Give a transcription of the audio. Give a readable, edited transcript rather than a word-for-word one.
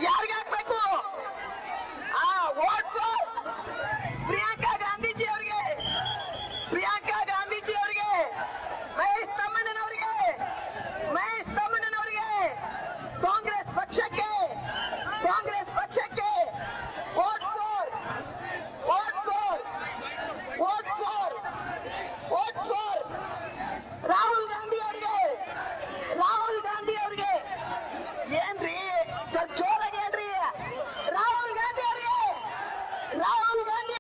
ಯಾರಿಗೆ ಹಾಕ್ಬೇಕು? Vote for Priyanka Gandhiji ಅವರಿಗೆ, ಪ್ರಿಯಾಂಕಾ ಗಾಂಧೀಜಿ ಅವರಿಗೆ, ಮಹೇಶ್ ತಮ್ಮಣ್ಣನವರಿಗೆ, ಮಹೇಶ್ ತಮ್ಮಣ್ಣನವರಿಗೆ, ಕಾಂಗ್ರೆಸ್ ಪಕ್ಷಕ್ಕೆ, ಕಾಂಗ್ರೆಸ್ ಪಕ್ಷಕ್ಕೆ vote for, vote for, vote for, vote for Rahul Gandhi ಅವರಿಗೆ, ರಾಹುಲ್ ಗಾಂಧಿ ಅವರಿಗೆ. ಏನ್ರಿ ಸ್ವಲ್ಪ ಜೋರಾಗಿ ಹೇಳ್ರಿ, ರಾಹುಲ್ ಗಾಂಧಿ ಅವರಿಗೆ, ರಾಹುಲ್ ಗಾಂಧಿ